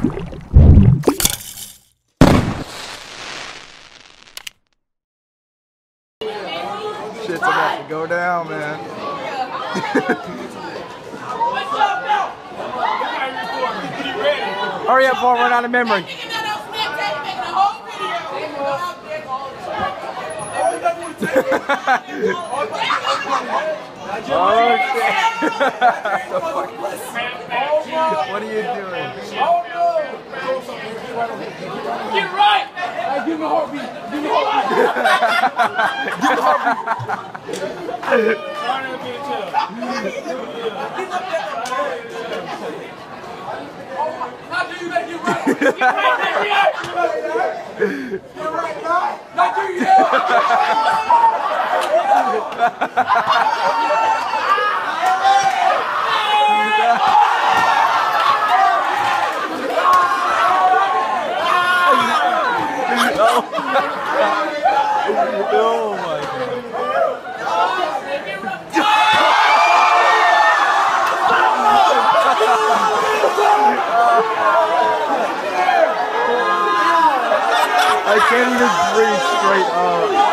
Shit's about to go down, man. Hurry up before I run out of memory. Oh shit. What are you doing? Get right! Hey, give me a heartbeat. Give me a heartbeat. Give me a heartbeat. Not do you that get right. Get right, right? Not do you that. Oh my God. I can't even breathe straight up.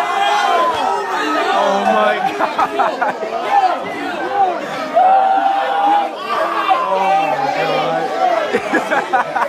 Oh my God. Oh my God.